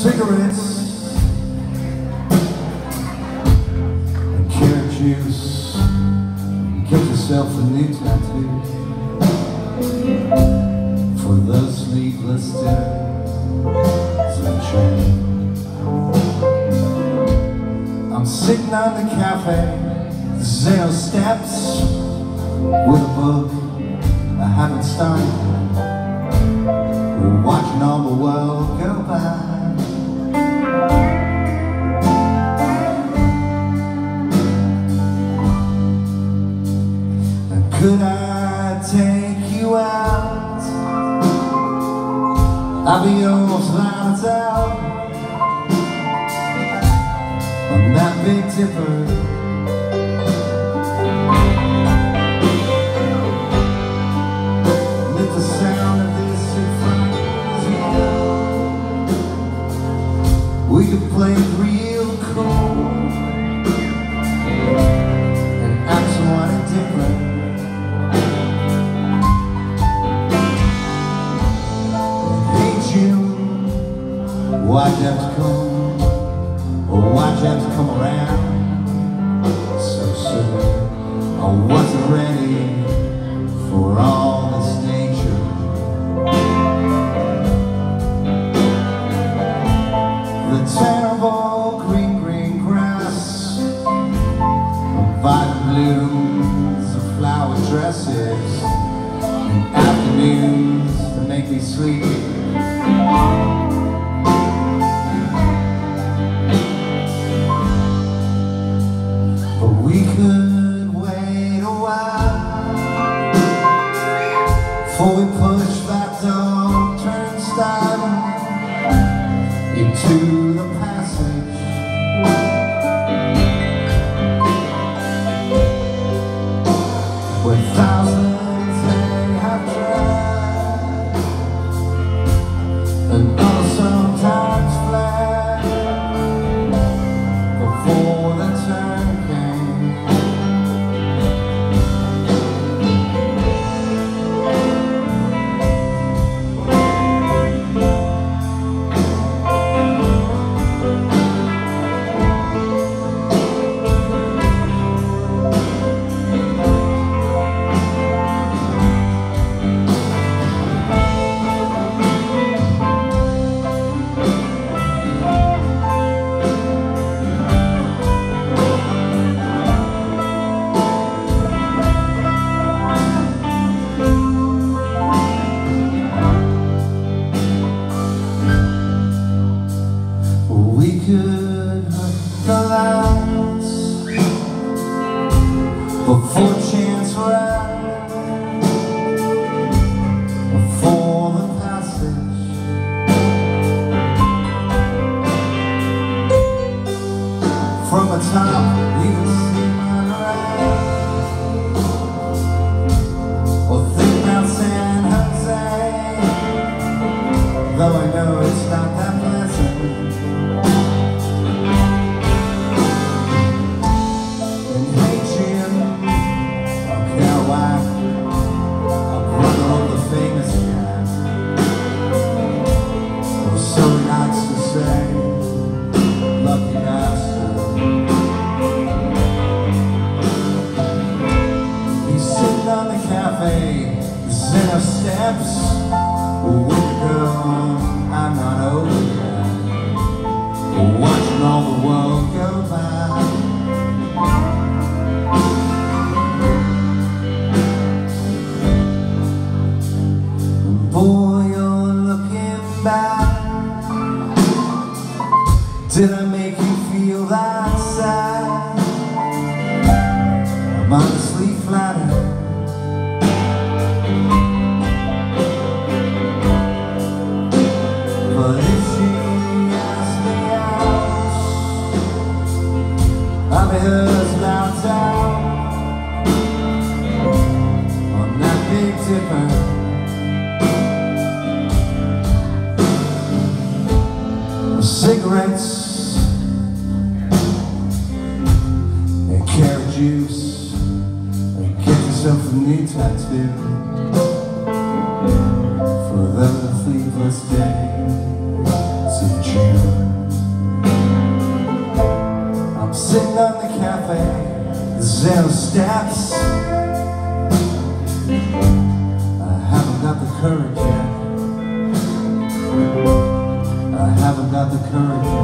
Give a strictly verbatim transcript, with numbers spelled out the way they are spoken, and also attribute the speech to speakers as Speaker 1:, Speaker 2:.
Speaker 1: cigarettes and carrot juice. Get yourself a new tattoo for those sleepless days of change. I'm sitting on the cafe, zero steps, with a book I haven't started. We're watching all the world go by. And could I take you out? I'll be yours without a doubt. On that Big Dipper, we could play it real cool and act somewhat different. Hey June, why'd you have to come? Or why'd you have to come around so soon? I wasn't ready for all this nature. The terrible green, green grass, violet blooms of flower dresses, and afternoons that make me sleepy. But we could wait a while before we push that dog turnstile into the passage. Where thousands they have tried, and others sometimes fled before the turn came. We could hurt the lights before chance ran, before the passage. From the top you can see my rain, or think about San Jose, though I know it's not that pleasant. Zero steps, with a girl I'm not over yet, watching all the world go by. Boy, you're looking back. Did I make you feel that sad? I'm honestly flattered. But if she asked me out, I'll be hers without doubt. On that Big Dipper, cigarettes and carrot juice, and get yourself a new tattoo for the sleepless days of June. sitting on the cafe, zero steps. I haven't got the courage yet. I haven't got the courage yet.